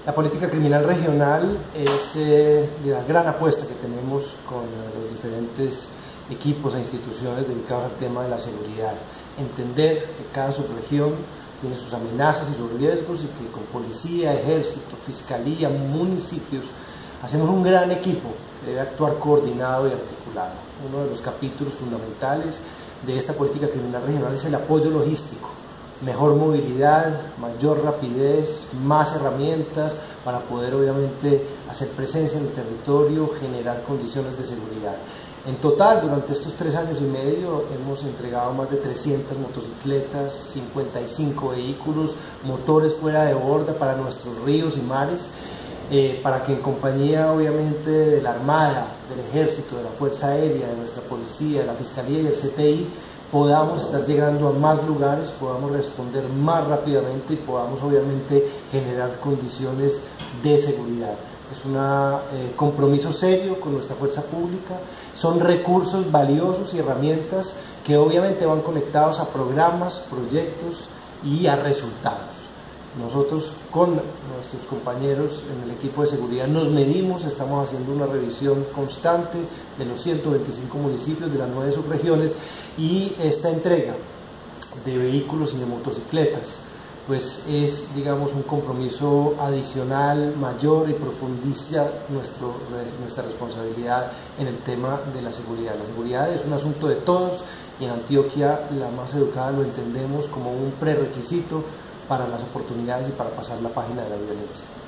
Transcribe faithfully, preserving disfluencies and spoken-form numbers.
La política criminal regional es eh, la gran apuesta que tenemos con los diferentes equipos e instituciones dedicados al tema de la seguridad. Entender que cada subregión tiene sus amenazas y sus riesgos y que con policía, ejército, fiscalía, municipios, hacemos un gran equipo que debe actuar coordinado y articulado. Uno de los capítulos fundamentales de esta política criminal regional es el apoyo logístico. Mejor movilidad, mayor rapidez, más herramientas para poder obviamente hacer presencia en el territorio, generar condiciones de seguridad. En total, durante estos tres años y medio hemos entregado más de trescientas motocicletas, cincuenta y cinco vehículos, motores fuera de borda para nuestros ríos y mares, eh, para que en compañía obviamente de la Armada, del Ejército, de la Fuerza Aérea, de nuestra Policía, de la Fiscalía y del C T I, podamos estar llegando a más lugares, podamos responder más rápidamente y podamos obviamente generar condiciones de seguridad. Es un eh, compromiso serio con nuestra fuerza pública, son recursos valiosos y herramientas que obviamente van conectados a programas, proyectos y a resultados. Nosotros con nuestros compañeros en el equipo de seguridad nos medimos, estamos haciendo una revisión constante de los ciento veinticinco municipios de las nueve subregiones, y esta entrega de vehículos y de motocicletas pues es, digamos, un compromiso adicional, mayor, y profundiza nuestro, nuestra responsabilidad en el tema de la seguridad. La seguridad es un asunto de todos y en Antioquia la más educada lo entendemos como un prerequisito para las oportunidades y para pasar la página de la violencia.